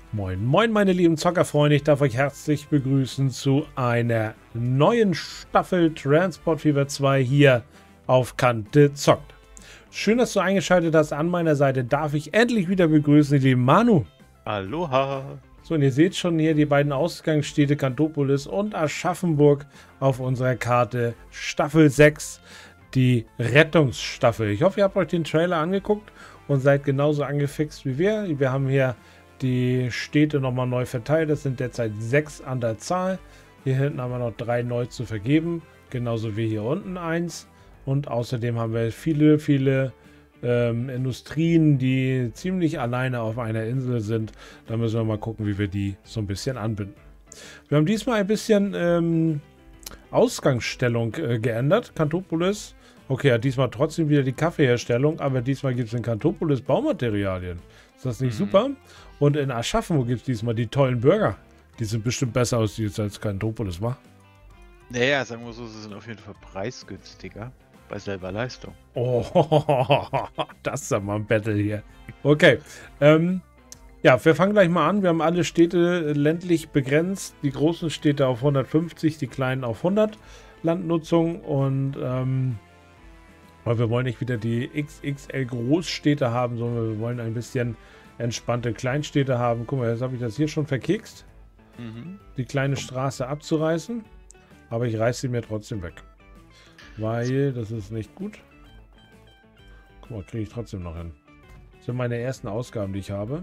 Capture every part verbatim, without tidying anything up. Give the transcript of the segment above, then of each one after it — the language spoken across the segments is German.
Moin, moin meine lieben Zockerfreunde, ich darf euch herzlich begrüßen zu einer neuen Staffel Transport Fever zwei hier auf Kante Zockt. Schön, dass du eingeschaltet hast. An meiner Seite darf ich endlich wieder begrüßen, den lieben Manu. Aloha. So, und ihr seht schon hier die beiden Ausgangsstädte Kantopolis und Aschaffenburg auf unserer Karte Staffel sechs, die Rettungsstaffel. Ich hoffe, ihr habt euch den Trailer angeguckt und seid genauso angefixt wie wir. Wir haben hier die Städte nochmal neu verteilt. Das sind derzeit sechs an der Zahl. Hier hinten haben wir noch drei neu zu vergeben. Genauso wie hier unten eins. Und außerdem haben wir viele, viele ähm, Industrien, die ziemlich alleine auf einer Insel sind. Da müssen wir mal gucken, wie wir die so ein bisschen anbinden. Wir haben diesmal ein bisschen ähm, Ausgangsstellung äh, geändert. Kantopolis. Okay, ja, diesmal trotzdem wieder die Kaffeeherstellung, aber diesmal gibt es in Kantopolis Baumaterialien. Ist das nicht mhm. super? Und in Aschaffenburg gibt es diesmal die tollen Burger. Die sind bestimmt besser aus als Kantopolis, wa? Naja, sagen wir so, sie sind auf jeden Fall preisgünstiger bei selber Leistung. Oh, das ist ja mal ein Battle hier. Okay, ähm, ja, wir fangen gleich mal an. Wir haben alle Städte ländlich begrenzt. Die großen Städte auf hundertfünfzig, die kleinen auf hundert Landnutzung. Und ähm, weil wir wollen nicht wieder die X X L Großstädte haben, sondern wir wollen ein bisschen entspannte Kleinstädte haben. Guck mal, jetzt habe ich das hier schon verkekst, mhm. die kleine Straße abzureißen. Aber ich reiße sie mir trotzdem weg. Weil das ist nicht gut. Guck mal, kriege ich trotzdem noch hin. Das sind meine ersten Ausgaben, die ich habe.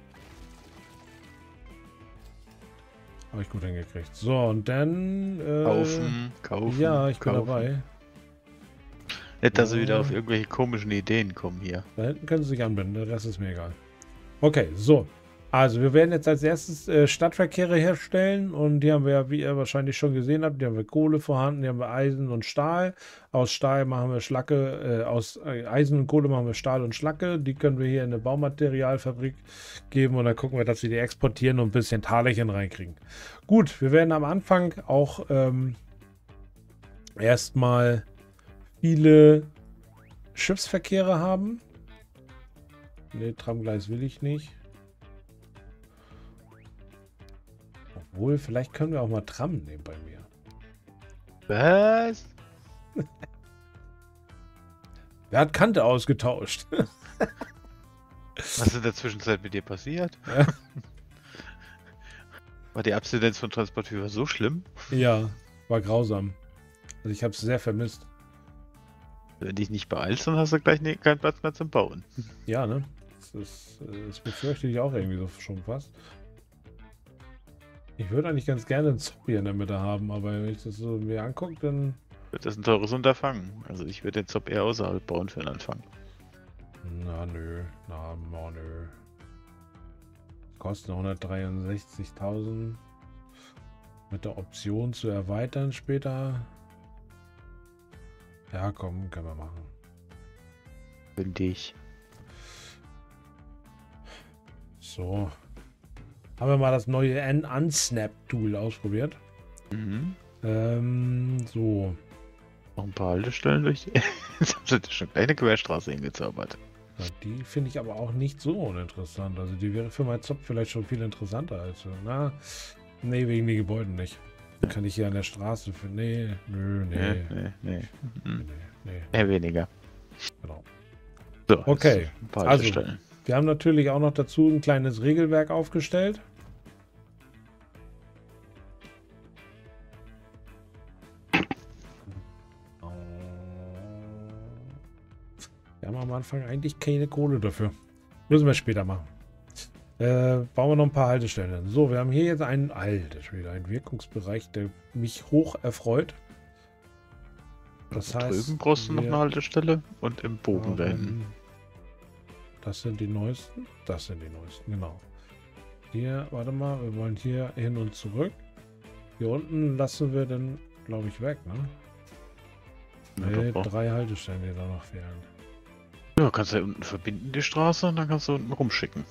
Habe ich gut hingekriegt. So, und dann... Äh, kaufen, kaufen, Ja, ich bin kaufen. dabei. Nicht, dass sie wieder auf irgendwelche komischen Ideen kommen hier. Da hinten können sie sich anbinden, der Rest ist mir egal. Okay, so. Also, wir werden jetzt als erstes äh, Stadtverkehre herstellen und die haben wir ja, wie ihr wahrscheinlich schon gesehen habt, die haben wir Kohle vorhanden, die haben wir Eisen und Stahl. Aus Stahl machen wir Schlacke, äh, aus äh, Eisen und Kohle machen wir Stahl und Schlacke. Die können wir hier in eine Baumaterialfabrik geben und dann gucken wir, dass wir die exportieren und ein bisschen Talerchen reinkriegen. Gut, wir werden am Anfang auch ähm, erstmal viele Schiffsverkehre haben. Ne, Tramgleis will ich nicht. Obwohl, vielleicht können wir auch mal Tram nehmen bei mir. Was? Wer hat Kante ausgetauscht? Was ist in der Zwischenzeit mit dir passiert? Ja. War die Abstinenz von Transport Fever so schlimm? Ja, war grausam. Also ich habe es sehr vermisst. Wenn du dich nicht beeilst, dann hast du gleich ne, keinen Platz mehr zum Bauen. Ja, ne? Das, ist, das befürchte ich auch irgendwie so schon fast. Ich würde eigentlich ganz gerne einen Zombie in der Mitte haben, aber wenn ich das so mir angucke, dann... Wird das ein teures Unterfangen. Also ich würde den Zob eher außerhalb bauen für den Anfang. Na nö, na na nö. Kosten hundertdreiundsechzigtausend. Mit der Option zu erweitern später. Ja, komm, können wir machen. Finde ich. So. Haben wir mal das neue Unsnap-Tool ausprobiert. Mhm. Ähm, so. Noch ein paar Haltestellen durch die... Jetzt haben sie schon gleich eine Querstraße hingezaubert. Ja, die finde ich aber auch nicht so uninteressant. Also die wäre für meinen Zopf vielleicht schon viel interessanter als... Na, nee, wegen den Gebäuden nicht. Kann ich hier an der Straße für... Nee, nö, nee. Nee, nee, nee. Mhm. nee, nee. Eher weniger. Genau. So, Okay, ein paar also Haltestellen. wir haben natürlich auch noch dazu ein kleines Regelwerk aufgestellt. Wir haben am Anfang eigentlich keine Kohle dafür. Müssen wir später machen. Äh, bauen wir noch ein paar Haltestellen. So, wir haben hier jetzt einen, alter Schwede, einen Wirkungsbereich, der mich hoch erfreut. Das Da heißt, drüben brauchst du noch wir eine Haltestelle und im Bogen da hinten. haben- Das sind die neuesten. Das sind die neuesten, genau. Hier, warte mal, wir wollen hier hin und zurück. Hier unten lassen wir dann, glaube ich, weg, ne? Ja, Nee, doch, doch. drei Haltestellen, die da noch fehlen. Ja, kannst du ja unten verbinden die Straße und dann kannst du unten rumschicken.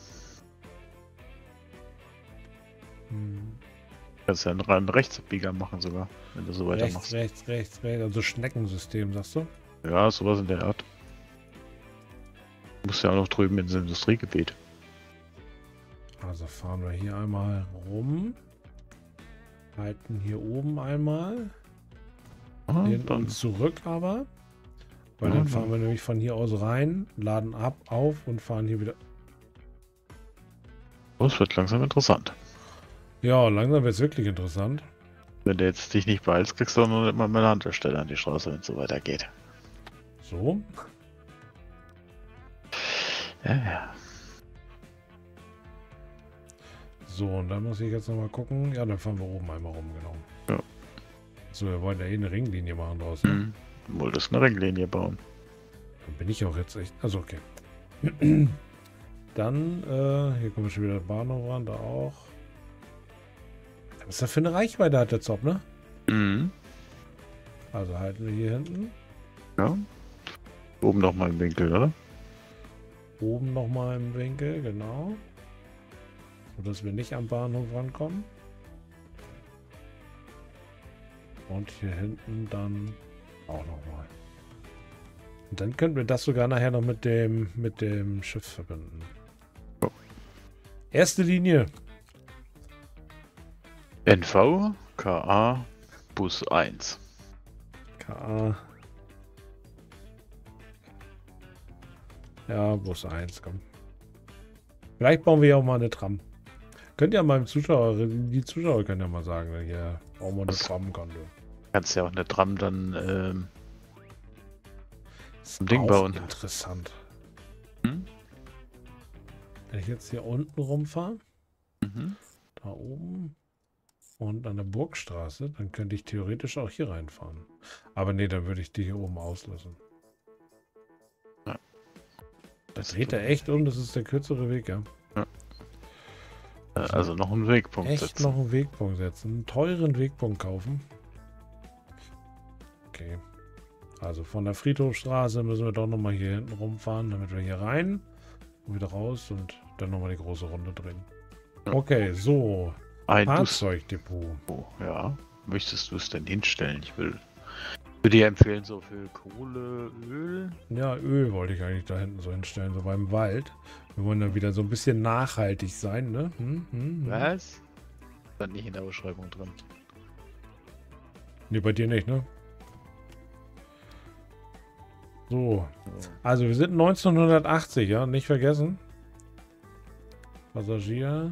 Hm. Kannst ja einen reinen Rechtsabbieger machen sogar, wenn du so Rechts, weitermachst. rechts, rechts, rechts. Also Schneckensystem, sagst du? Ja, sowas in der Art. Du musst ja auch noch drüben ins Industriegebiet. Also fahren wir hier einmal rum. Halten hier oben einmal. Ah, Hin dann. und zurück aber. Weil Ah, dann dann. fahren wir nämlich von hier aus rein, laden ab, auf und fahren hier wieder. Oh, es wird langsam interessant. Ja, langsam wird es wirklich interessant. Wenn du jetzt dich nicht beeilst, kriegst du auch noch nicht mal eine Handstelle an die Straße, wenn es so weitergeht. So. Ja, ja. So, und dann muss ich jetzt nochmal gucken. Ja, dann fahren wir oben einmal rum, genau. Ja. So, wir wollen ja eh eine Ringlinie machen draußen. Hm. Du wolltest eine Ringlinie bauen. Dann bin ich auch jetzt echt. Also, okay. Dann, äh, hier kommen wir schon wieder Bahnhof ran, da auch. Was ist das für eine Reichweite hat der Zop, ne? Mhm. Also halten wir hier hinten. Ja. Oben noch mal im Winkel, oder? Oben nochmal im Winkel, genau. Sodass wir nicht am Bahnhof rankommen. Und hier hinten dann auch nochmal. Und dann könnten wir das sogar nachher noch mit dem, mit dem Schiff verbinden. Oh. Erste Linie. N V, K A, Bus eins. K A. Ja, Bus eins, komm. Vielleicht bauen wir ja auch mal eine Tram. Könnt ihr mal im Zuschauer, die Zuschauer können ja mal sagen, hier bauen wir eine Was? Tram, Konto. Kannst ja auch eine Tram dann ähm, Ist ein Ding auch bauen. interessant. Hm? Wenn ich jetzt hier unten rumfahre, Mhm. da oben und an der Burgstraße, dann könnte ich theoretisch auch hier reinfahren. Aber nee, dann würde ich die hier oben auslassen. Ja. Das dreht er echt um, das ist der kürzere Weg, ja. Äh, Also noch einen Wegpunkt Echt setzen. noch einen Wegpunkt setzen, einen teuren Wegpunkt kaufen. Okay. Also von der Friedhofstraße müssen wir doch nochmal hier hinten rumfahren, damit wir hier rein und wieder raus und dann nochmal die große Runde drehen. Ja. Okay, so. Ein Bus. Fahrzeugdepot. Oh, ja. Möchtest du es denn hinstellen? Ich will würde dir empfehlen, so für Kohle, Öl. Ja, Öl wollte ich eigentlich da hinten so hinstellen, so beim Wald. Wir wollen dann wieder so ein bisschen nachhaltig sein, ne? Hm, hm, hm. Was? Stand nicht in der Beschreibung drin. Nee, bei dir nicht, ne? So. So. Also wir sind neunzehnhundertachtzig, ja? Nicht vergessen. Passagier.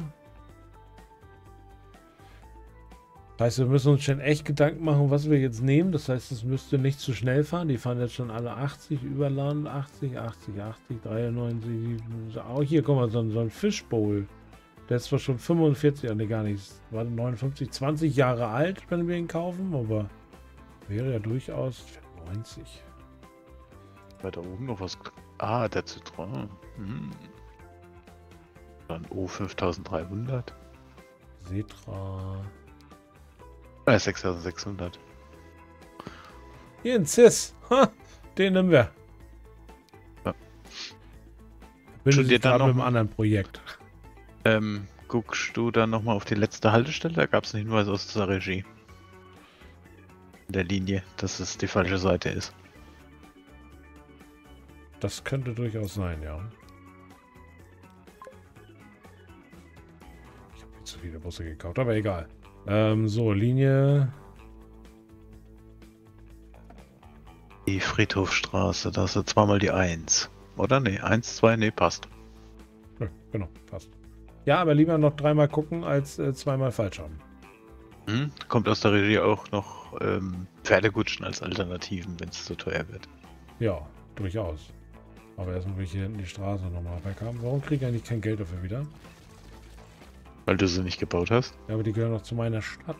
Das heißt, wir müssen uns schon echt Gedanken machen, was wir jetzt nehmen. Das heißt, es müsste nicht zu schnell fahren. Die fahren jetzt schon alle achtzig, überladen achtzig, achtzig, achtzig, dreiundneunzig. Auch hier, guck mal, so, ein- so ein Fishbowl. Der ist zwar schon fünfundvierzig, nee, gar nicht. War neunundfünfzig, zwanzig Jahre alt, wenn wir ihn kaufen, aber wäre ja durchaus neunzig. Weiter oben noch was. Ah, der Citroën. Hm. Dann O fünftausenddreihundert. Setra. Äh, sechstausendsechshundert. Hier ein Cis. Ha, den nehmen wir. Ja. Bin Schon ich dir dann gerade noch mit einem mal- anderen Projekt. Ähm, guckst du dann nochmal auf die letzte Haltestelle? Da gab es einen Hinweis aus der Regie. In der Linie, dass es die falsche Seite ist. Das könnte durchaus sein, ja. Ich habe zu viele Busse gekauft, aber egal. Ähm, so, Linie. Die Friedhofstraße, da ist ja zweimal die eins. Oder? Nee, eins, zwei, nee, passt. Nö, genau, passt. Ja, aber lieber noch dreimal gucken, als äh, zweimal falsch haben. Hm? Kommt aus der Regie auch noch ähm, Pferdekutschen als Alternativen, wenn es zu teuer wird. Ja, durchaus. Aber erstmal will ich hier hinten die Straße nochmal weghaben. Warum kriege ich eigentlich kein Geld dafür wieder? Weil du sie nicht gebaut hast? Ja, aber die gehören noch zu meiner Stadt.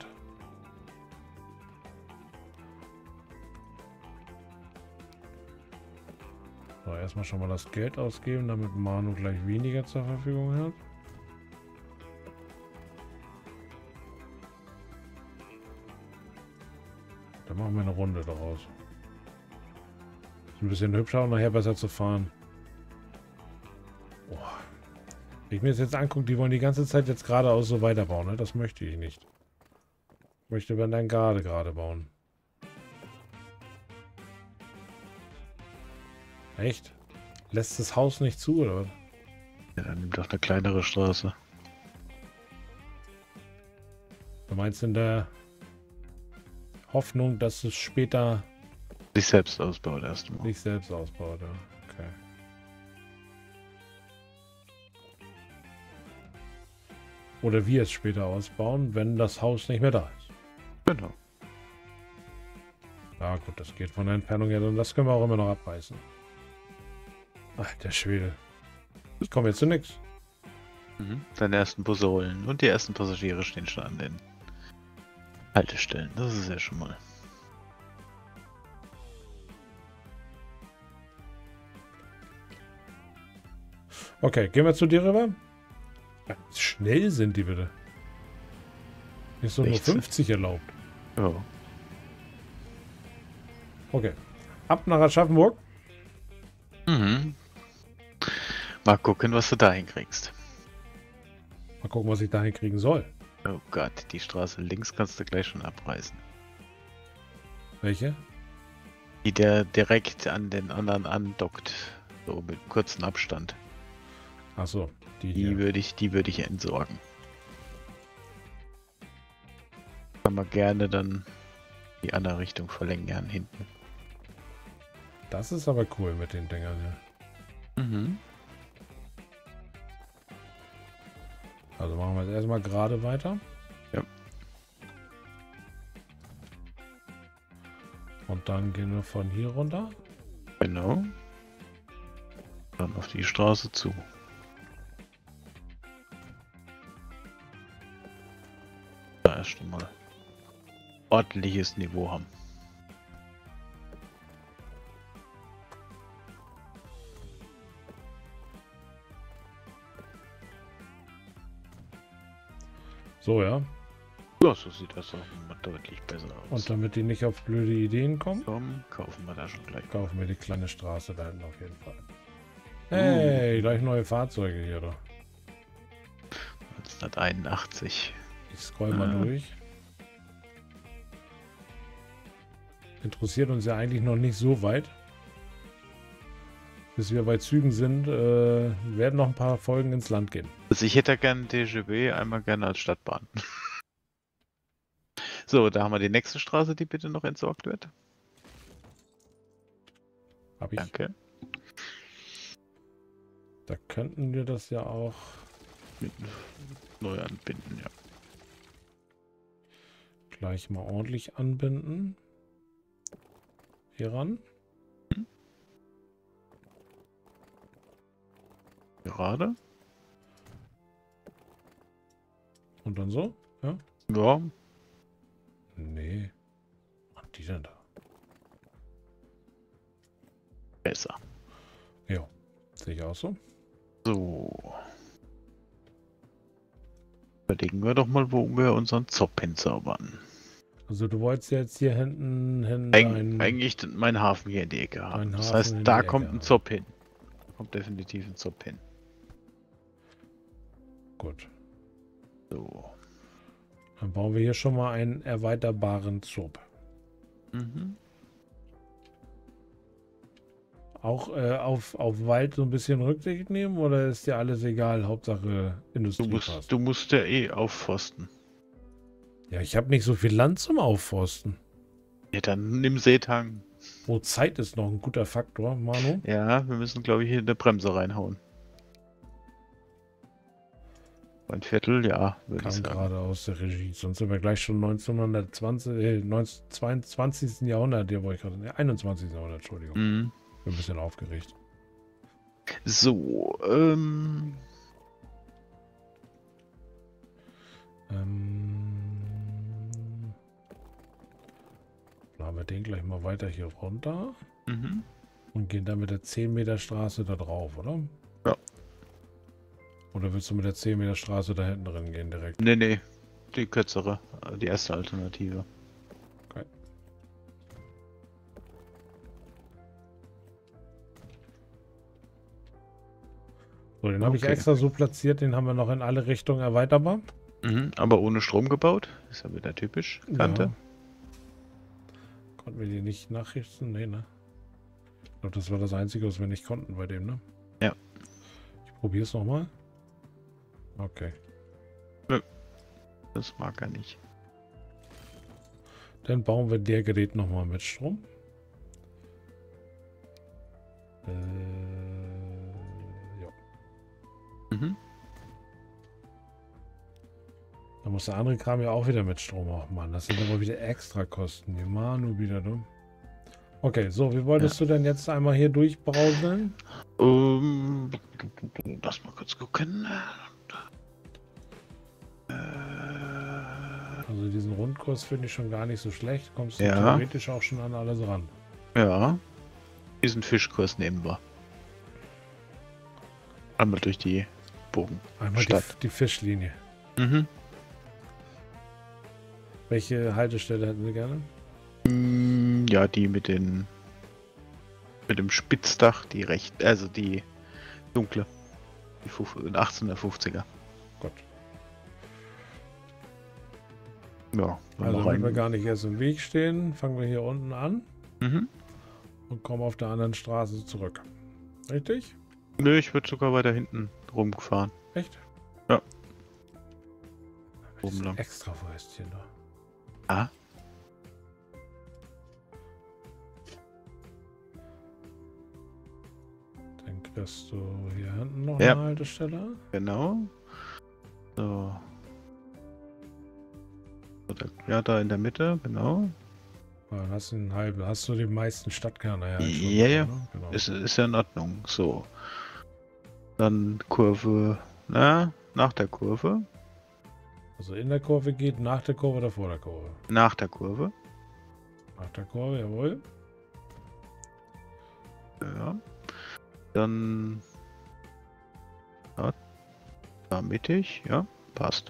So, erstmal schon mal das Geld ausgeben, damit Manu gleich weniger zur Verfügung hat. Dann machen wir eine Runde daraus. Ist ein bisschen hübscher und nachher besser zu fahren. Boah. Wenn ich mir das jetzt angucke, die wollen die ganze Zeit jetzt geradeaus so weiterbauen, ne? Das möchte ich nicht. Ich möchte, wenn dann gerade gerade bauen. Echt? Lässt das Haus nicht zu, oder was? Ja, dann nimm doch eine kleinere Straße. meinst in der Hoffnung, dass es später Sich selbst ausbaut erstmal. sich selbst ausbaut. Ja. Okay. Oder wir es später ausbauen, wenn das Haus nicht mehr da ist. Genau. Ja gut, das geht von der Entfernung her und das können wir auch immer noch abreißen. Alter Schwede. Ich komme jetzt zu nichts. Mhm. Deine ersten Busse rollen und die ersten Passagiere stehen schon an den Haltestellen. Das ist ja schon mal. Okay, gehen wir zu dir rüber. Ja, schnell sind die bitte. Ist so nur sechzehn. fünfzig erlaubt. Ja. Okay. Ab nach Aschaffenburg. Mhm. Mal gucken, was du da hinkriegst. Mal gucken, was ich da hinkriegen soll. Oh Gott, die Straße links kannst du gleich schon abreißen. Welche? Die der direkt an den anderen andockt. So mit kurzem Abstand. Achso, die Die hier. würde ich, die würde ich entsorgen. Kann man gerne dann die andere Richtung verlängern hinten. Das ist aber cool mit den Dingern hier. Mhm. Also machen wir jetzt erstmal gerade weiter. Ja. Und dann gehen wir von hier runter. Genau. Dann auf die Straße zu. Da erst mal ordentliches Niveau haben. So, ja. Ja, so sieht das auch immer deutlich besser aus. Und damit die nicht auf blöde Ideen kommen, Komm, kaufen wir da schon gleich. kaufen wir die kleine Straße da hinten auf jeden Fall. Hey, gleich neue Fahrzeuge hier, doch. neunzehnhunderteinundachtzig. Ich scroll mal Ah. durch. Interessiert uns ja eigentlich noch nicht so weit. Bis wir bei Zügen sind, äh, werden noch ein paar Folgen ins Land gehen. Also ich hätte gerne D G B, einmal gerne als Stadtbahn. So, da haben wir die nächste Straße, die bitte noch entsorgt wird. Hab ich. Danke. Da könnten wir das ja auch Mit neu anbinden, ja. gleich mal ordentlich anbinden. Hier ran. Gerade. Und dann so. Ja. Ja. Nee. Was haben die denn da? Besser. Ja. Sehe ich auch so. So. Überlegen wir doch mal, wo wir unseren Zopp hinzaubern. Also du wolltest jetzt hier hinten hin Eig dein- eigentlich mein Hafen hier in die Ecke haben. Dein Das Hafen heißt, in da die kommt Ecke ein haben. Zopp hin. Da kommt definitiv ein Zopp hin. Gut. So. Dann bauen wir hier schon mal einen erweiterbaren Zob. Mhm. Auch äh, auf, auf Wald so ein bisschen Rücksicht nehmen oder ist dir alles egal? Hauptsache Du Industrie musst, passt. du musst ja eh aufforsten. Ja, ich habe nicht so viel Land zum Aufforsten. Ja, dann nimm Seetang. Oh, Zeit ist noch ein guter Faktor, Manu. Ja, wir müssen, glaube ich, hier eine Bremse reinhauen. Ein Viertel, ja, würde ich Kam sagen. gerade aus der Regie. Sonst sind wir gleich schon neunzehnhundertzwanzig, äh, neunzehnhundertzweiundzwanzigsten Jahrhundert. Ja, wollte ich gerade. Nee, einundzwanzigsten Jahrhundert, Entschuldigung. Mhm. Bin ein bisschen aufgeregt. So, ähm. Ähm. Laden wir den gleich mal weiter hier runter Mhm. und gehen dann mit der zehn Meter Straße da drauf, oder? Ja. Oder willst du mit der zehn Meter Straße da hinten drin gehen direkt? Nee, nee. Die kürzere, äh, die erste Alternative. Okay. So, den habe ich Okay. extra so platziert, den haben wir noch in alle Richtungen erweiterbar. Mhm, aber ohne Strom gebaut. Ist ja wieder typisch. Kante. Ja. Konnten wir die nicht nachrichten? Nee, ne? Ich glaube, das war das Einzige, was wir nicht konnten bei dem, ne? Ja. Ich probiere es nochmal. Okay. Das mag er nicht. Dann bauen wir der Gerät nochmal mit Strom. Äh, ja. Mhm. Da muss der andere Kram ja auch wieder mit Strom auch machen. Das sind aber wieder extra Kosten. Die Manu wieder, du. Okay, so, wie wolltest ja. du denn jetzt einmal hier durchbrauseln? Um, lass mal kurz gucken. Also diesen Rundkurs finde ich schon gar nicht so schlecht. Kommst du ja. theoretisch auch schon an alles ran. Ja. Diesen Fischkurs nehmen wir. Einmal durch die Bogen. Einmal die, die Fischlinie. Mhm. Welche Haltestelle hätten Sie gerne? Ja, die mit den mit dem Spitzdach, die recht, also die dunkle, die achtzehnhundertfünfziger. Gott. Ja, also wenn wir gar nicht erst im Weg stehen, fangen wir hier unten an mhm. und kommen auf der anderen Straße zurück. Richtig? Nö, ich würde sogar weiter hinten rumgefahren. Echt? Ja. Oben lang. Extra Fäustchen da. Ah. Dann kriegst du hier hinten noch ja. eine Haltestelle. Genau. So. Ja, da in der Mitte, genau. Ja, dann hast du einen halben, hast du die meisten Stadtkerne ja. Ja, ja. Ne? Genau. Ist, ist ja in Ordnung. So. Dann Kurve, na, nach der Kurve. Also in der Kurve geht, nach der Kurve oder vor der Kurve? Nach der Kurve. Nach der Kurve, jawohl. Ja. Dann ja, da mittig, ja, passt.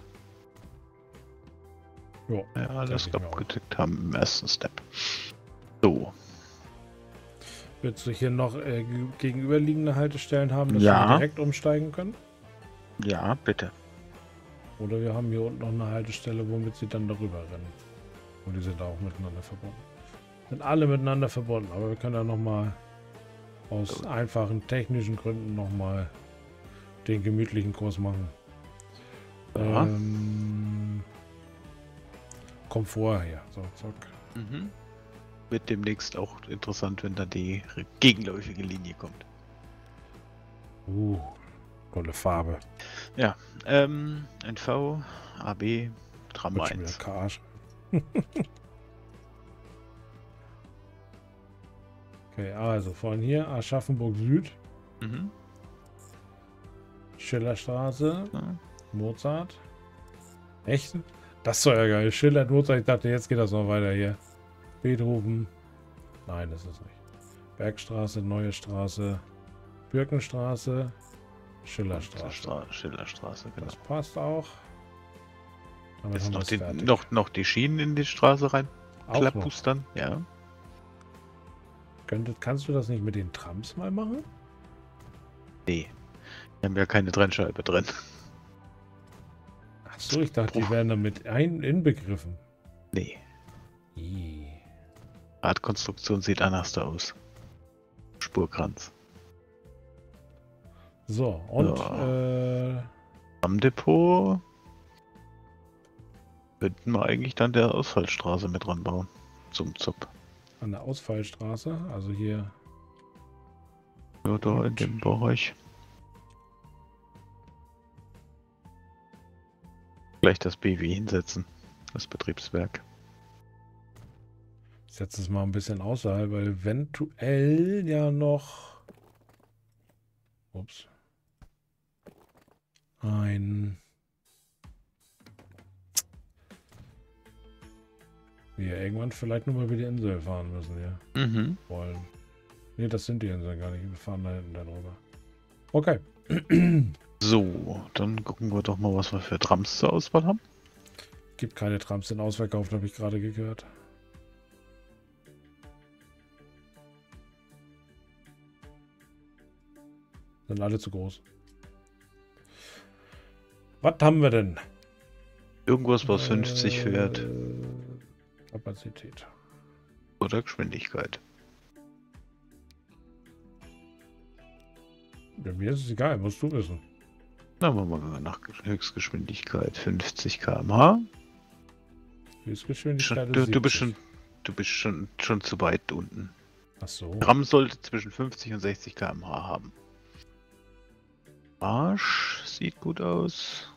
Jo, ja, alles abgedeckt haben im ersten Step. So. Willst du hier noch äh, gegenüberliegende Haltestellen haben, dass ja. wir direkt umsteigen können? Ja, bitte. Oder wir haben hier unten noch eine Haltestelle, womit sie dann darüber rennen. Und die sind auch miteinander verbunden. Sind alle miteinander verbunden, aber wir können ja nochmal aus Gut. einfachen technischen Gründen nochmal den gemütlichen Kurs machen. Ja. Ähm, Komfort hier. So, zack. Mhm. Wird demnächst auch interessant, wenn da die gegenläufige Linie kommt. Uh, tolle Farbe. Ja, ähm, N V, A B, Tram eins. Okay, also von hier Aschaffenburg Süd. Mhm. Schillerstraße. Ja. Mozart. Echt? Das soll ja geil. Schiller, Mozart. Ich dachte, jetzt geht das noch weiter hier. Beethoven. Nein, das ist nicht. Bergstraße, Neue Straße, Birkenstraße, Schillerstraße. Schillerstraße, genau. Das passt auch. Jetzt noch die, noch, noch die Schienen in die Straße rein klappustern, ja. Könnte, kannst du das nicht mit den Trams mal machen? Nee. Wir haben ja keine Trennscheibe drin. Achso, ich dachte, die wären damit ein inbegriffen. Nee. I. Radkonstruktion sieht anders aus. Spurkranz. So, und ja. äh, am Depot könnten wir eigentlich dann der Ausfallstraße mit dran bauen. Zum Zug. An der Ausfallstraße, also hier. Ja, da in dem Bereich. Gleich das B W hinsetzen. Das Betriebswerk. Ich setze es mal ein bisschen außerhalb, weil eventuell ja noch. Ups. Ein. Wir irgendwann vielleicht nur mal über die Insel fahren müssen, ja. Mhm. Wollen. Ne, das sind die Inseln gar nicht. Wir fahren da hinten dann rüber. Okay. So, dann gucken wir doch mal, was wir für Trams zur Auswahl haben. Gibt keine Trams in Ausverkauf, habe ich gerade gehört. Sind alle zu groß. Was haben wir denn? Irgendwas, was fünfzig äh, fährt. Kapazität. Oder Geschwindigkeit. Ja, mir ist es egal, musst du wissen. Na, machen wir mal nach Höchstgeschwindigkeit fünfzig Kilometer pro Stunde. Höchstgeschwindigkeit Schon, ist du, du bist siebzig. schon, du bist schon, schon zu weit unten. Ach so. Ram sollte zwischen fünfzig und sechzig Kilometer pro Stunde haben. Marsch sieht gut aus.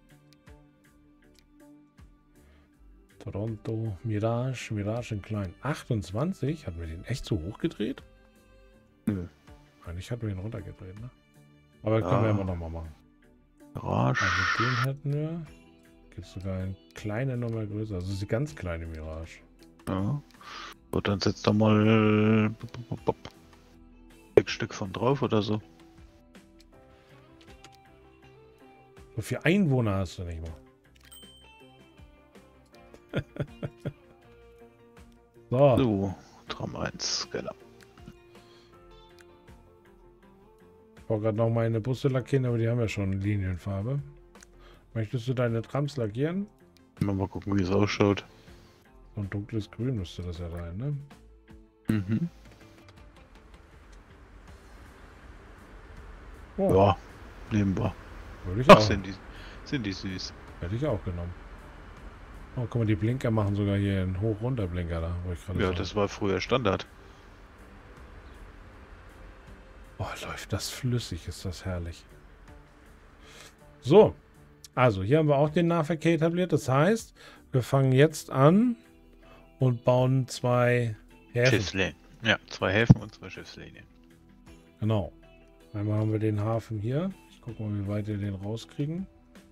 Toronto, Mirage, Mirage in klein. achtundzwanzig? Hatten wir den echt so hoch gedreht? Nö. Eigentlich hatten wir ihn runtergedreht, ne? Aber können Ja. wir immer noch mal machen. Mirage. Also den hätten wir. Gibt es sogar eine kleine Nummer größer. Also die ganz kleine Mirage. Ja. So, dann setzt doch mal sechs Stück von drauf oder so. So viele Einwohner hast du nicht mal. So. So, Tram eins, genau. Ich wollte gerade noch meine Busse lackieren, aber die haben ja schon Linienfarbe. Möchtest du deine Trams lackieren? Mal gucken, wie es ausschaut. So ein dunkles Grün müsste das ja sein, ne? Mhm. Oh, Ja, nehmen wir. würde ich Ach, auch. sind die, sind die süß. Hätte ich auch genommen. Oh, guck mal, die Blinker machen sogar hier einen Hoch-Runter-Blinker da, wo ich gerade Ja, sah. das war früher Standard. Oh, läuft das flüssig, ist das herrlich. So, also hier haben wir auch den Nahverkehr etabliert. Das heißt, wir fangen jetzt an und bauen zwei Häfen. Schiffslinien. Ja, zwei Häfen und zwei Schiffslinien. Genau. Einmal haben wir den Hafen hier. Ich gucke mal, wie weit wir den rauskriegen.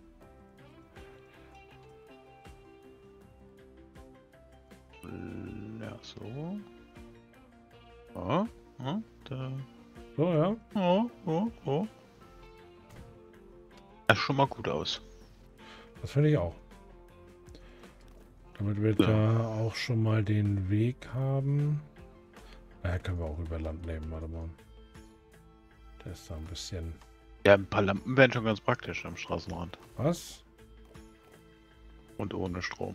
Ja, so. Oh, oh, da. So, ja. Oh, oh, oh. Das sieht schon mal gut aus. Das finde ich auch. Damit wir Ja. da auch schon mal den Weg haben. Naja, können wir auch über Land nehmen, warte mal. Der ist da ein bisschen... Ja, ein paar Lampen wären schon ganz praktisch am Straßenrand. Was? Und ohne Strom.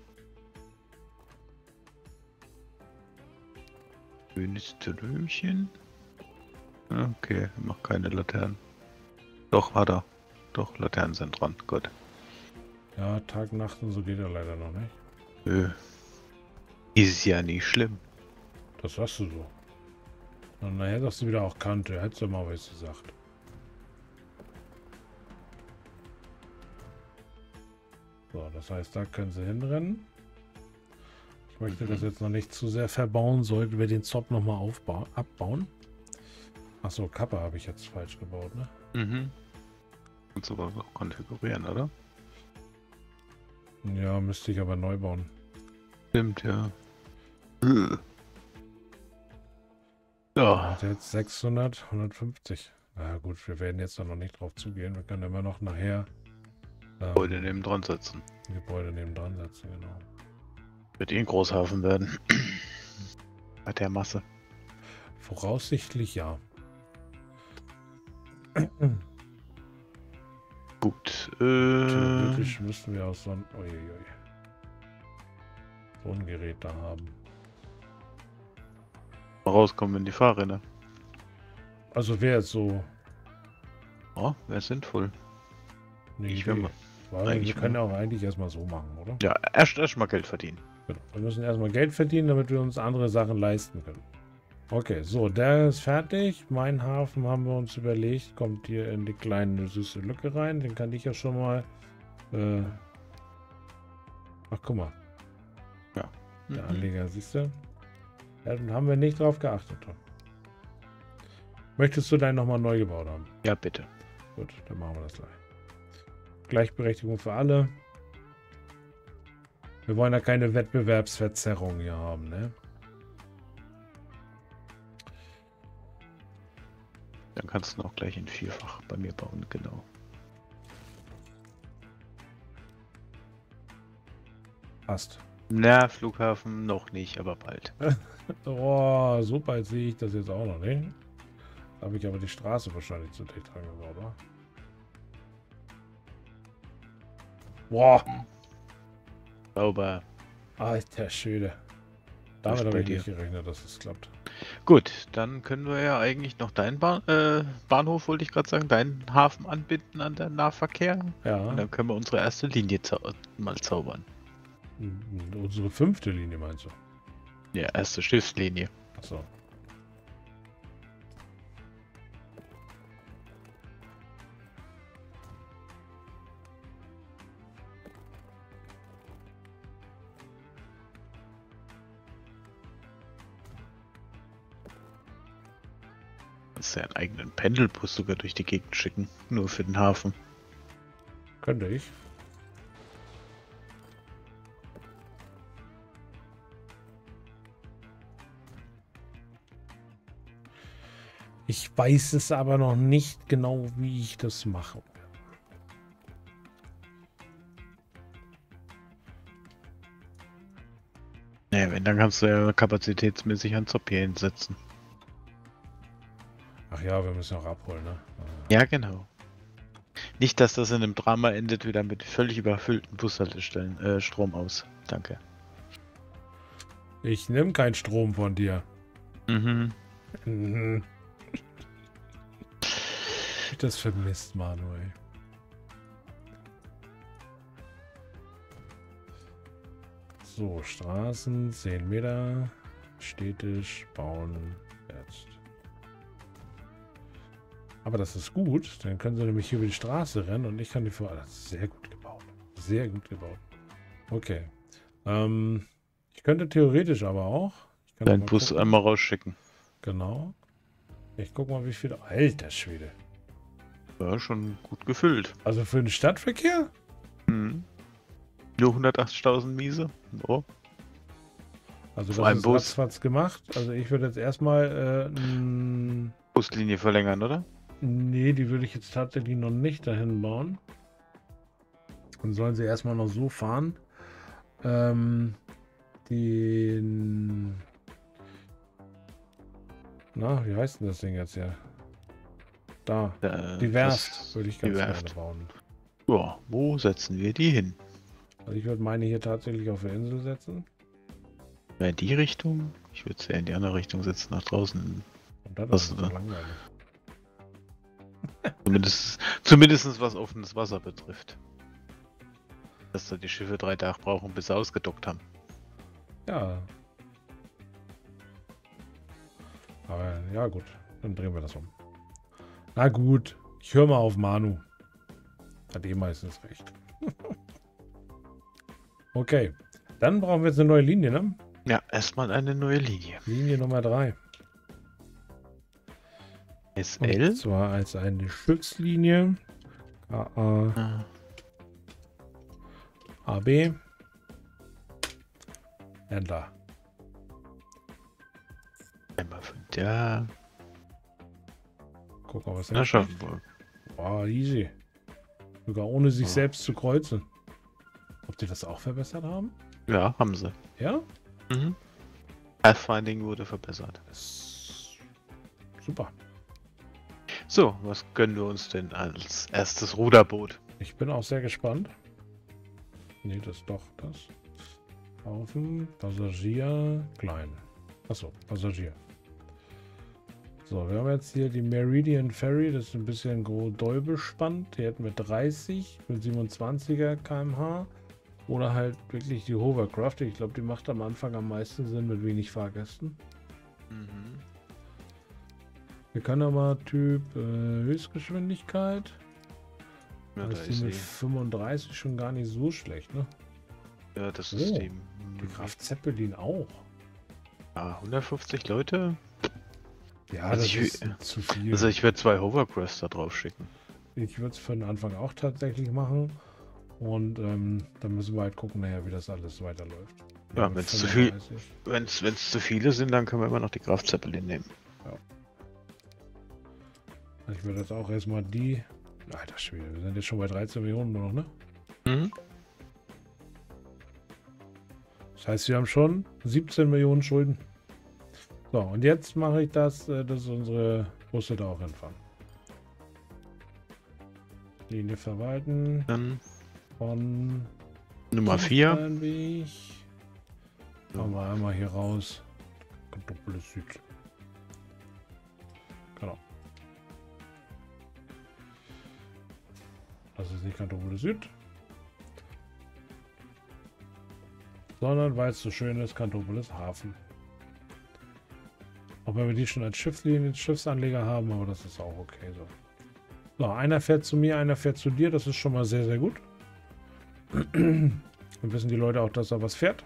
Grünes Trömchen. Okay, macht keine Laternen. Doch, hat er. Doch, Laternen sind dran. Gut. Ja, Tag, Nacht und so geht er leider noch nicht. Nö. Ist ja nicht schlimm. Das sagst du so. Und nachher sagst du wieder auch Kante. Hättest du mal was gesagt. So, das heißt, da können sie hinrennen. Ich möchte Mhm. das jetzt noch nicht zu sehr verbauen. Sollten wir den Zop nochmal abbauen. Achso, Kappe habe ich jetzt falsch gebaut, ne? Mhm. Und sowas auch konfigurieren, oder? Ja, müsste ich aber neu bauen. Stimmt, ja. Äh. Ja. Hat jetzt sechshundert, hundertfünfzig. Na gut, wir werden jetzt da noch nicht drauf zugehen. Wir können immer noch nachher ähm, Heute neben dran setzen. ein Gebäude nebendran setzen, genau. Wird eh ein Großhafen werden. Bei der Masse. Voraussichtlich ja. Gut. Äh, Theoretisch müssten wir auch so ein, uiuiui, so ein Gerät da haben. rauskommen in die Fahrrinne. Also wäre jetzt so Ja, wäre sinnvoll. eine Ich Idee. will mal- Weil wir eigentlich können ja auch eigentlich erstmal so machen, oder? Ja, erst, erst mal Geld verdienen. Genau. Wir müssen erstmal Geld verdienen, damit wir uns andere Sachen leisten können. Okay, so, der ist fertig. Mein Hafen haben wir uns überlegt, kommt hier in die kleine süße Lücke rein. Den kann ich ja schon mal... Äh Ach, guck mal, der Mhm. Anleger, siehst du? Ja, dann haben wir nicht drauf geachtet. Möchtest du deinen nochmal neu gebaut haben? Ja, bitte. Gut, dann machen wir das gleich. Gleichberechtigung für alle. Wir wollen ja keine Wettbewerbsverzerrung hier haben, ne? Dann kannst du noch gleich in vierfach bei mir bauen, genau. Passt. Na, Flughafen noch nicht, aber bald. Oh, so bald sehe ich das jetzt auch noch nicht. Da habe ich aber die Straße wahrscheinlich zu dicht dran gebaut, oder? Boah, Sauber. alter Schwede. Was Damit habe bei ich dir? nicht gerechnet, dass es klappt. Gut, dann können wir ja eigentlich noch deinen Bahn, äh, Bahnhof, wollte ich gerade sagen, deinen Hafen anbinden an den Nahverkehr. Ja, Und dann können wir unsere erste Linie zau mal zaubern. Unsere fünfte Linie meinst du? Ja, erste Schiffslinie. Achso. Kannst ja einen eigenen Pendelbus sogar durch die Gegend schicken. Nur für den Hafen. Könnte ich. Ich weiß es aber noch nicht genau, wie ich das mache. Naja, wenn, dann kannst du ja kapazitätsmäßig ein Zopp hier hinsetzen. Ach ja, wir müssen auch abholen, ne? Ja, genau. Nicht, dass das in einem Drama endet, wieder mit völlig überfüllten Bushaltestellen. Äh, Strom aus. Danke. Ich nehme keinen Strom von dir. Mhm. Mhm. Ich hab das vermisst, Manuel. So, Straßen, zehn Meter, städtisch, bauen, jetzt. Aber das ist gut, dann können sie nämlich hier über die Straße rennen und ich kann die vor... Das ist sehr gut gebaut. Sehr gut gebaut. Okay. Ähm, ich könnte theoretisch aber auch... Ich kann Deinen mal Bus gucken. einmal rausschicken. Genau. Ich guck mal, wie viel... Alter Schwede. Ja, schon gut gefüllt. Also für den Stadtverkehr? Mhm. Nur hundertachtzigtausend Miese. Oh. Also Vor das einem ist Bus. ratzfatz gemacht. Also ich würde jetzt erstmal... Äh, n- Buslinie verlängern, oder? nee, die würde ich jetzt tatsächlich noch nicht dahin bauen. Und sollen sie erstmal noch so fahren. Ähm, den... Na, wie heißt denn das Ding jetzt hier? Da. Äh, Die Werft das- würde ich die ganz Werft. gerne bauen. Ja, wo setzen wir die hin? Also ich würde meine hier tatsächlich auf der Insel setzen. Ja, in die Richtung? Ich würde es eher in die andere Richtung setzen, nach draußen. Und dann Was, ist es so äh? langweilig. Zumindest, zumindest was offenes Wasser betrifft. Dass da die Schiffe drei Tage brauchen, bis sie ausgedockt haben. Ja. Aber ja gut, dann drehen wir das um. Na gut, ich höre mal auf Manu. Hat eh meistens recht. Okay, dann brauchen wir jetzt eine neue Linie, ne? Ja, erstmal eine neue Linie. Linie Nummer drei. S Und L? zwar als eine Schiffslinie. A A Ah, A B. Enter. einmal fünf. Ja, Guck mal, was na da schaffen wir. Boah, easy. Sogar ohne sich Oh. selbst zu kreuzen. Ob die das auch verbessert haben? Ja, haben sie. Ja? Mhm. Pathfinding wurde verbessert. Das super. So, was gönnen wir uns denn als erstes Ruderboot? Ich bin auch sehr gespannt. Nee, das ist doch das. Haufen, Passagier, klein. Achso, Passagier. So, wir haben jetzt hier die Meridian Ferry, das ist ein bisschen doll bespannt. Die hätten wir dreißig mit siebenundzwanziger Kilometer pro Stunde. Oder halt wirklich die Hovercraft. Ich glaube, die macht am Anfang am meisten Sinn mit wenig Fahrgästen. Mhm. Wir können aber Typ äh, Höchstgeschwindigkeit. Ja, Da da ist die ist mit sie. fünfunddreißig schon gar nicht so schlecht, ne? Ja, das Oh, System. Die Kraft Zeppelin auch. Ja, hundertfünfzig Leute? Ja, Also das ich ist will- zu viel. Also ich werde zwei Hovercrafts da drauf schicken. Ich würde es für den Anfang auch tatsächlich machen. Und ähm, dann müssen wir halt gucken, naja, wie das alles weiterläuft. Ja, wenn's zu viel- fünfunddreißig. Wenn es zu viele sind, dann können wir immer noch die Kraft Zeppelin nehmen. Ich würde jetzt auch erstmal die... Alter Schwede, wir sind jetzt schon bei dreizehn Millionen nur noch, ne? Mhm. Das heißt, wir haben schon siebzehn Millionen Schulden. So, und jetzt mache ich das, äh, dass unsere Busse da auch hinfahren. Linie verwalten Dann von Nummer vier. Weg. Fahren wir einmal hier raus. Doppeltes Süd. Genau. Das ist nicht Kantopolis Süd. sondern weil es so schön ist, Kantopolis Hafen. Auch wenn wir die schon als Schiffslinie, Schiffsanleger haben, aber das ist auch okay so. So, einer fährt zu mir, einer fährt zu dir, das ist schon mal sehr, sehr gut. Dann wissen die Leute auch, dass er was fährt.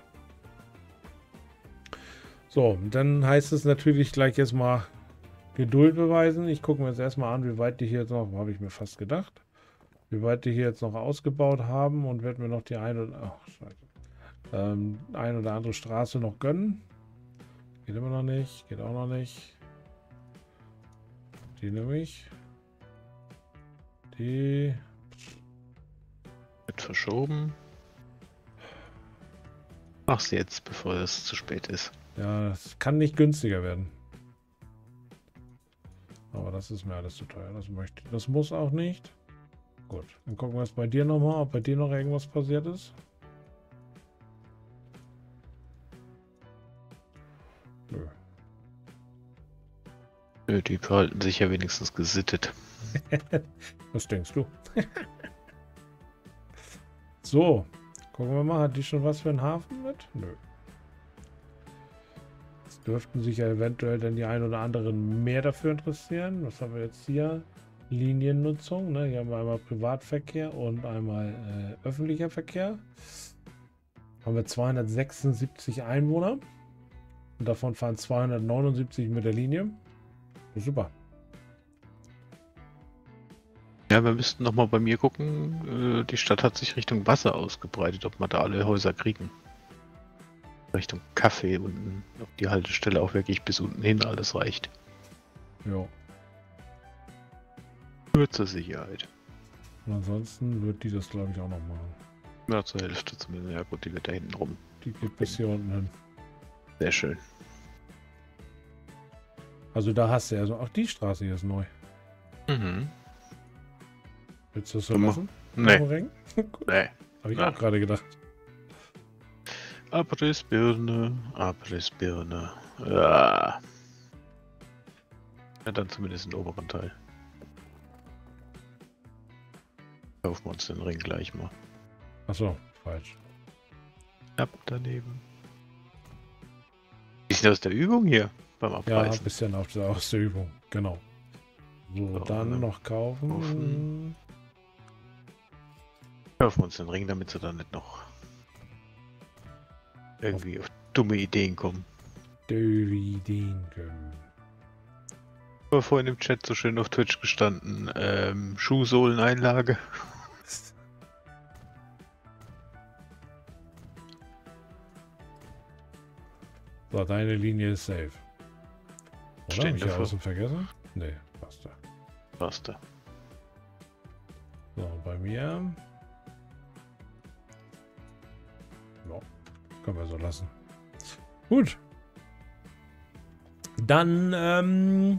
So, dann heißt es natürlich gleich jetzt mal Geduld beweisen. Ich gucke mir jetzt erstmal an, wie weit die hier jetzt noch, habe ich mir fast gedacht, wie weit die hier jetzt noch ausgebaut haben und werde mir noch die eine oder, ach, Scheiße, ähm, ein oder andere Straße noch gönnen. Geht immer noch nicht, geht auch noch nicht. Die nehme ich. Die wird verschoben. Mach's jetzt, bevor es zu spät ist. Ja, das kann nicht günstiger werden. Aber das ist mir alles zu teuer. Das möchte ich. Das muss auch nicht. Gut, dann gucken wir es bei dir nochmal, ob bei dir noch irgendwas passiert ist. Nö. Nö, die verhalten sich ja wenigstens gesittet. Was denkst du? So, gucken wir mal, hat die schon was für einen Hafen mit? Nö. Jetzt dürften sich ja eventuell dann die ein oder anderen mehr dafür interessieren. Was haben wir jetzt hier? Liniennutzung. Ne? Hier haben wir einmal Privatverkehr und einmal äh, öffentlicher Verkehr. Haben wir zweihundertsechsundsiebzig Einwohner. Und davon fahren zweihundertneunundsiebzig mit der Linie. Super. Ja, wir müssten noch mal bei mir gucken. Äh, die Stadt hat sich Richtung Wasser ausgebreitet, ob wir da alle Häuser kriegen. Richtung Kaffee unten, ob die Haltestelle auch wirklich bis unten hin alles reicht. Ja. Nur zur Sicherheit. Und ansonsten wird die das, glaube ich, auch noch machen. Ja, zur Hälfte zumindest. Ja gut, die wird da hinten rum. Die geht bis hier unten hin. Sehr schön. Also da hast du ja so. Ach, die Straße hier ist neu. Mhm. Willst du das so Guck mal. lassen? Nee. Nee. Habe ich Ja. auch gerade gedacht. Abrissbirne, Abrissbirne. Ja. Ja, dann zumindest den oberen Teil. Kaufen wir uns den Ring gleich mal. Achso, falsch. Ab daneben. Ist aus der Übung hier beim Ja, Abreißen? ein bisschen auf der, aus der Übung. Genau. So, So, dann dann noch kaufen. kaufen. Kaufen wir uns den Ring, damit sie dann nicht noch irgendwie auf dumme Ideen kommen. Dövidinken. War vorhin im Chat so schön auf Twitch gestanden. Ähm, Schuhsohleneinlage. So, deine Linie ist safe. Oder? Stehen Hab ich hier dafür. außen vergessen? Nee, passt da. Passt da. So, bei mir. Ja, können wir so lassen. Gut. Dann, ähm.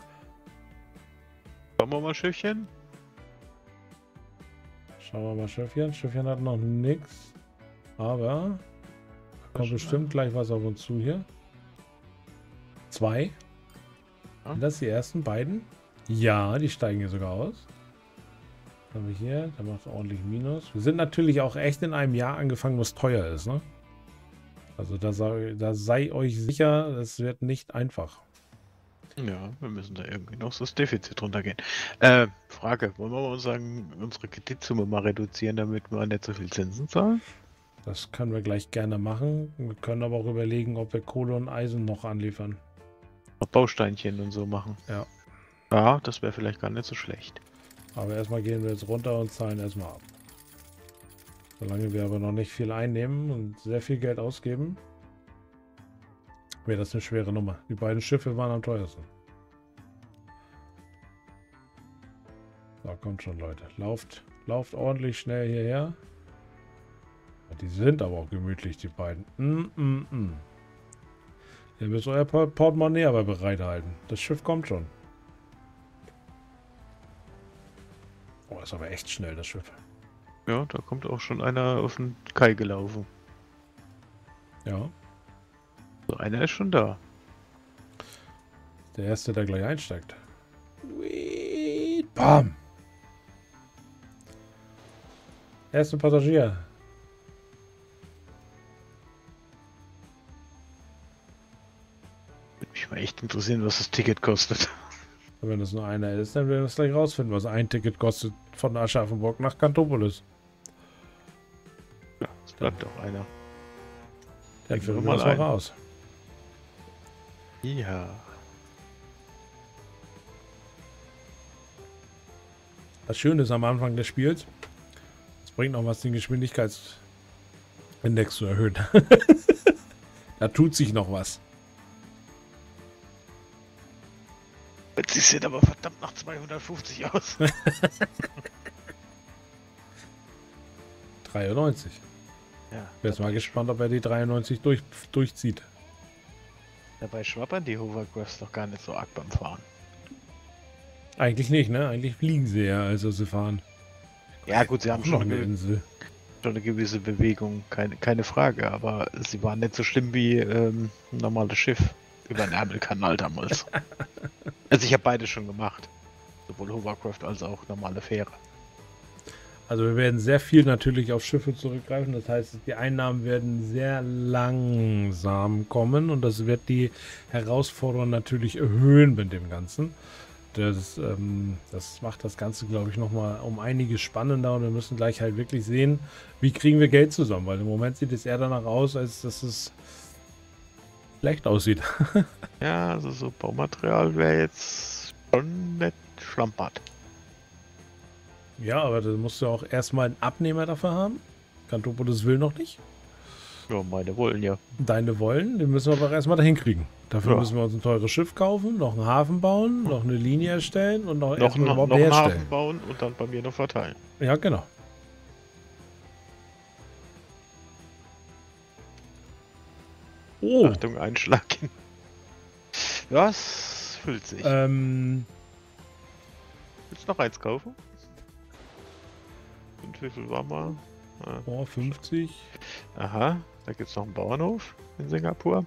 Schauen wir mal, Schiffchen. Schauen wir mal, Schiffchen. Schiffchen hat noch nichts. Aber da kommt bestimmt gleich was auf uns zu hier. Zwei. Ja. Sind das die ersten beiden? Ja, die steigen hier sogar aus. Was haben wir hier? Der macht ordentlich Minus. Wir sind natürlich auch echt in einem Jahr angefangen, was teuer ist, ne? Also da sei, da sei euch sicher, es wird nicht einfach. Ja, wir müssen da irgendwie noch so das Defizit runtergehen. Äh, Frage, wollen wir mal sagen, unsere Kreditsumme mal reduzieren, damit wir nicht so viel Zinsen zahlen? Das können wir gleich gerne machen. Wir können aber auch überlegen, ob wir Kohle und Eisen noch anliefern. Noch Bausteinchen und so machen. Ja. Ja, das wäre vielleicht gar nicht so schlecht. Aber erstmal gehen wir jetzt runter und zahlen erstmal ab. Solange wir aber noch nicht viel einnehmen und sehr viel Geld ausgeben, wäre das eine schwere Nummer. Die beiden Schiffe waren am teuersten. So, kommt schon, Leute. Lauft, lauft ordentlich schnell hierher. Die sind aber auch gemütlich, die beiden. Mm, mm, mm. Ihr müsst euer Portemonnaie aber bereithalten. Das Schiff kommt schon. Oh, ist aber echt schnell, das Schiff. Ja, da kommt auch schon einer auf den Kai gelaufen. Ja. So, einer ist schon da. Der erste, der gleich einsteigt. Bam! Erster Passagier. echt interessieren, was das Ticket kostet. Wenn es nur einer ist, dann werden wir es gleich rausfinden, was ein Ticket kostet von Aschaffenburg nach Kantopolis. Ja, es bleibt auch einer. Dann finden wir mal das mal ein. raus. Ja. Das Schöne ist am Anfang des Spiels, es bringt noch was, den Geschwindigkeitsindex zu erhöhen. Da tut sich noch was. Sie sieht aber verdammt nach zweihundertfünfzig aus. dreiundneunzig. Ja. Ich bin jetzt mal gespannt, ob er die dreiundneunzig durch, durchzieht. Dabei schwappern die Hovercrafts doch gar nicht so arg beim Fahren. Eigentlich nicht, ne? Eigentlich fliegen sie ja, also sie fahren. Ja gut, sie haben Noch schon eine eine, Insel. schon eine gewisse Bewegung, keine, keine Frage, aber sie waren nicht so schlimm wie ähm, ein normales Schiff über den Ärmelkanal damals. Also ich habe beide schon gemacht. Sowohl Hovercraft als auch normale Fähre. Also wir werden sehr viel natürlich auf Schiffe zurückgreifen. Das heißt, die Einnahmen werden sehr langsam kommen und das wird die Herausforderung natürlich erhöhen mit dem Ganzen. Das, ähm, das macht das Ganze, glaube ich, nochmal um einiges spannender und wir müssen gleich halt wirklich sehen, wie kriegen wir Geld zusammen, weil im Moment sieht es eher danach aus, als dass es schlecht aussieht. Ja, also so Baumaterial wäre jetzt schon nicht schlampert. Ja, aber da musst du auch erstmal einen Abnehmer dafür haben. Kantopolis will noch nicht. Ja, meine wollen ja. Deine wollen, den müssen wir aber erstmal dahin kriegen. Dafür Ja. müssen wir uns ein teures Schiff kaufen, noch einen Hafen bauen, noch eine Linie erstellen und noch, Noch, erstmal noch, überhaupt noch einen herstellen. Hafen bauen und dann bei mir noch verteilen. Ja, genau. Oh, Achtung, Einschlag. Ja, es füllt sich. ähm, Willst du noch eins kaufen? Und wie viel war mal? Ah, oh, fünfzig. aha, da gibt es noch einen Bauernhof in Singapur.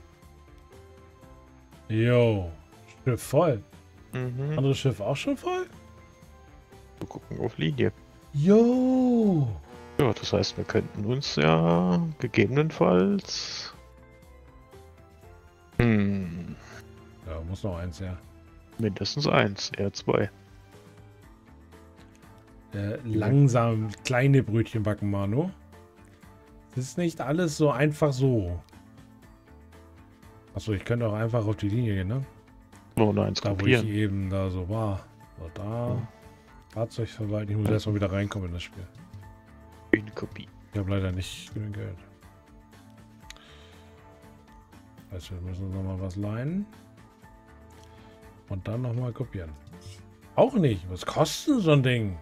Jo, Schiff voll. Mhm. Anderes Schiff auch schon voll? Wir gucken auf Linie. Jo. Ja, das heißt, wir könnten uns ja gegebenenfalls... Hm, Ja, muss noch eins, ja. mindestens eins, eher zwei. Äh, langsam kleine Brötchen backen, Manu. Das ist nicht alles so einfach so. Achso, ich könnte auch einfach auf die Linie gehen, ne? Nur noch eins Da, wo ich kopieren. eben da so war. So, da. Ja. Fahrzeug verwalten. Ich muss erstmal wieder reinkommen in das Spiel. Eine Kopie. Ich habe leider nicht genügend Geld. Heißt, wir müssen uns nochmal was leihen. Und dann nochmal kopieren. Auch nicht. Was kostet so ein Ding?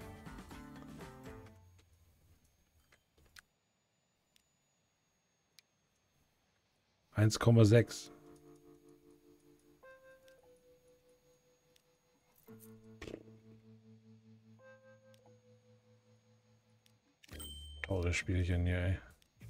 eins Komma sechs. Teures Spielchen hier, ey.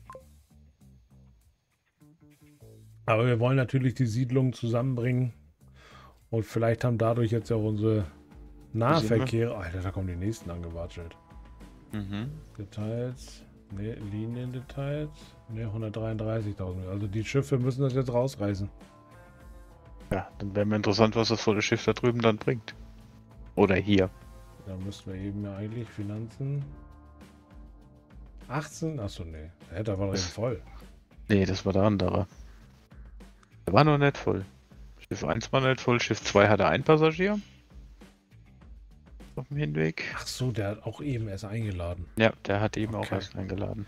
Aber wir wollen natürlich die Siedlungen zusammenbringen. Und vielleicht haben dadurch jetzt ja auch unsere Nahverkehre. Alter, da kommen die nächsten angewatschelt. Mhm. Details. Ne, Liniendetails. Ne, hundertdreiunddreißigtausend. Also die Schiffe müssen das jetzt rausreißen. Ja, dann wäre mir interessant, was das volle Schiff da drüben dann bringt. Oder hier. Da müssten wir eben ja eigentlich Finanzen. achtzehn? Achso, ne. Ja, da war doch eben voll. Nee, das war der andere. Der war noch nicht voll. Schiff eins war nicht voll, Schiff zwei hatte ein Passagier. Auf dem Hinweg. Ach so, der hat auch eben erst eingeladen. Ja, der hat eben auch Okay. erst eingeladen.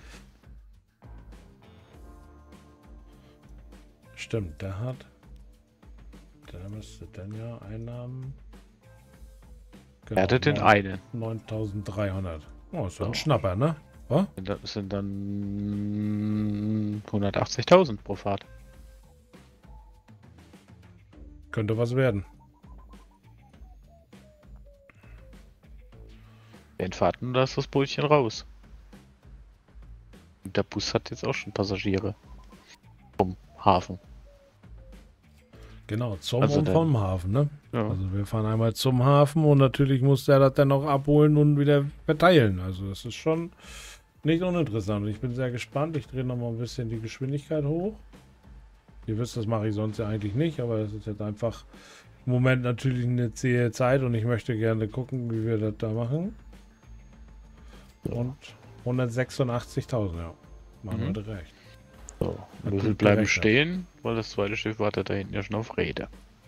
Stimmt, der hat. Der müsste dann ja Einnahmen. Genau, Er hatte den neun- einen. neuntausenddreihundert. Oh, ist so ein So. Schnapper, ne? Was? Das sind dann hundertachtzigtausend pro Fahrt. Könnte was werden. Den Fahrten, da ist das Brötchen raus. Und der Bus hat jetzt auch schon Passagiere. Vom Hafen. Genau, zum Also und der- vom Hafen, ne? Ja. Also wir fahren einmal zum Hafen und natürlich muss der das dann auch abholen und wieder verteilen. Also das ist schon nicht uninteressant. Ich bin sehr gespannt. Ich drehe noch mal ein bisschen die Geschwindigkeit hoch. Ihr wisst, das mache ich sonst ja eigentlich nicht, aber das ist jetzt einfach im Moment natürlich eine zähe Zeit und ich möchte gerne gucken, wie wir das da machen. Ja. Und hundertsechsundachtzigtausend, ja. Machen Mhm. wir recht. So, Hat wie gut viel bleiben gerechnet. stehen? Weil das zweite Schiff wartet da hinten ja schon auf Rede.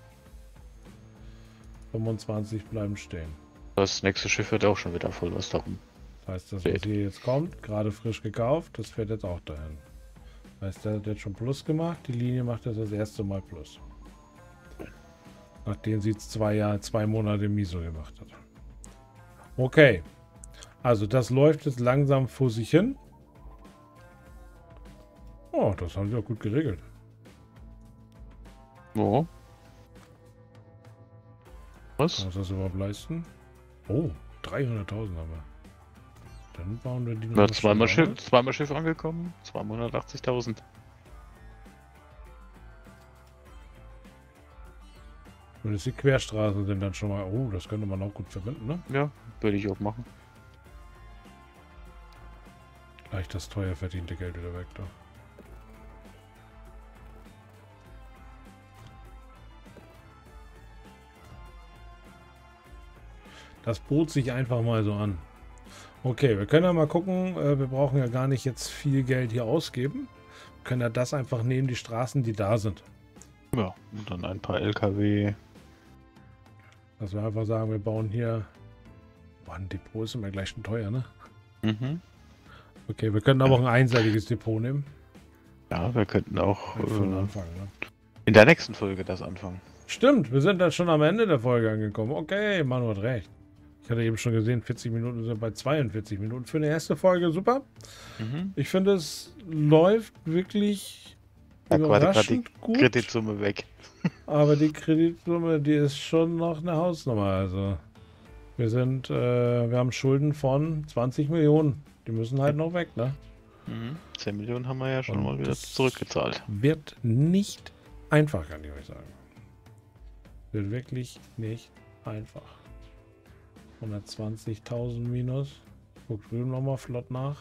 fünfundzwanzig bleiben stehen. Das nächste Schiff wird auch schon wieder voll was darum. Das heißt, das, was Steht. hier jetzt kommt, gerade frisch gekauft, das fährt jetzt auch dahin. Das heißt, der hat jetzt schon Plus gemacht. Die Linie macht jetzt das erste Mal Plus. Nachdem sie es zwei Jahre, zwei Monate Miso gemacht hat. Okay. Also das läuft jetzt langsam vor sich hin. Oh, das haben sie auch gut geregelt. Wo? Was? Kann man das überhaupt leisten? Oh, dreihunderttausend haben wir. Dann bauen wir die Na, noch zweimal schneller Schiff, zweimal Schiff angekommen. zweihundertachtzigtausend. Und das die Querstraßen sind dann schon mal. Oh, das könnte man auch gut verbinden, ne? Ja, würde ich auch machen. Gleich das teuer verdiente Geld wieder weg, da. Das bot sich einfach mal so an. Okay, wir können ja mal gucken. Äh, wir brauchen ja gar nicht jetzt viel Geld hier ausgeben. Wir können ja das einfach nehmen, die Straßen, die da sind. Ja, und dann ein paar L K W. Dass wir einfach sagen, wir bauen hier. Boah, ein Depot ist immer gleich schon teuer, ne? Mhm. Okay, wir können aber auch ein einseitiges Depot nehmen. Ja, wir könnten auch Für den äh, Anfang, ne? in der nächsten Folge das anfangen. Stimmt, wir sind dann schon am Ende der Folge angekommen. Okay, Manu hat recht. Ich hatte eben schon gesehen, vierzig Minuten sind bei zweiundvierzig Minuten für eine erste Folge. Super. Mhm. Ich finde, es läuft wirklich Da war gerade die überraschend gut. Kreditsumme weg. Aber die Kreditsumme, die ist schon noch eine Hausnummer. Also wir sind, äh, wir haben Schulden von zwanzig Millionen. Die müssen halt noch weg, ne? Mhm. zehn Millionen haben wir ja schon Und mal wieder das zurückgezahlt. Wird nicht einfach, kann ich euch sagen. Wird wirklich nicht einfach. hundertzwanzigtausend minus. Guckt drüben nochmal flott nach.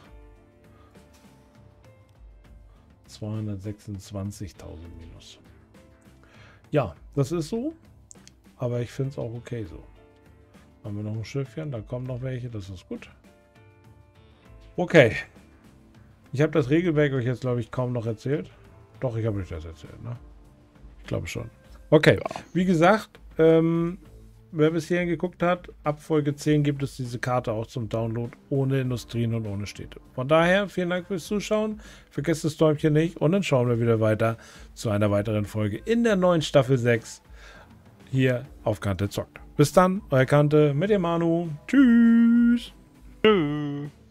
zweihundertsechsundzwanzigtausend minus. Ja, das ist so. Aber ich finde es auch okay so. Haben wir noch ein Schiffchen, da kommen noch welche, das ist gut. Okay. Ich habe das Regelwerk euch jetzt, glaube ich, kaum noch erzählt. Doch, ich habe euch das erzählt, ne? Ich glaube schon. Okay, Ja. wie gesagt, ähm, wer bis hierhin geguckt hat, ab Folge zehn gibt es diese Karte auch zum Download ohne Industrien und ohne Städte. Von daher, vielen Dank fürs Zuschauen. Vergesst das Däumchen nicht und dann schauen wir wieder weiter zu einer weiteren Folge in der neuen Staffel sechs hier auf Kante zockt. Bis dann, euer Kante mit dem Manu. Tschüss. Tschüss.